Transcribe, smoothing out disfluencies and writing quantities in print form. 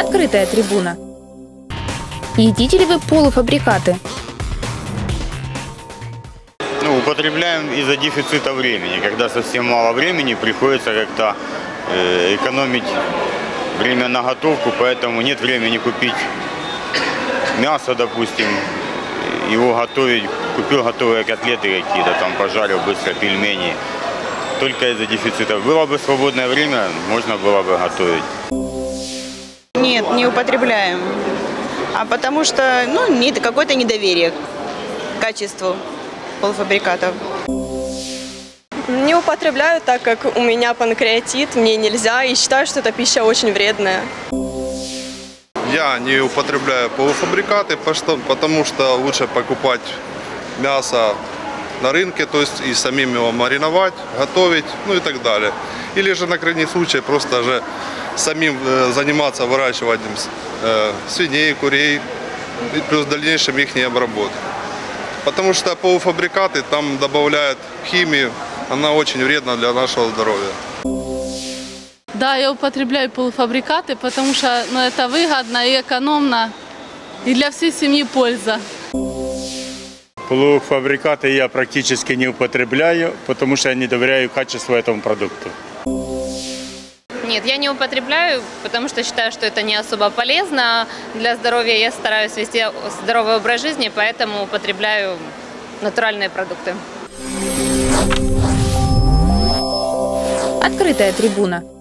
Открытая трибуна. Едите ли вы полуфабрикаты? Употребляем из-за дефицита времени. Когда совсем мало времени, приходится как-то экономить время на готовку, поэтому нет времени купить мясо, допустим, его готовить. Купил готовые котлеты какие-то, там пожарил быстро пельмени. Только из-за дефицита. Было бы свободное время, можно было бы готовить. Нет, не употребляем. А потому что, какое-то недоверие к качеству полуфабрикатов. Не употребляю, так как у меня панкреатит, мне нельзя, и считаю, что эта пища очень вредная. Я не употребляю полуфабрикаты, потому что лучше покупать мясо на рынке, то есть и самим его мариновать, готовить, и так далее. Или же на крайний случай просто же самим заниматься выращиванием свиней, курей, плюс дальнейшем их обработку. Потому что полуфабрикаты там добавляют химию, она очень вредна для нашего здоровья. Да, я употребляю полуфабрикаты, потому что это выгодно и экономно, и для всей семьи польза. Полуфабрикаты я практически не употребляю, потому что я не доверяю качеству этому продукту. Нет, я не употребляю, потому что считаю, что это не особо полезно. Для здоровья я стараюсь вести здоровый образ жизни, поэтому употребляю натуральные продукты. Открытая трибуна.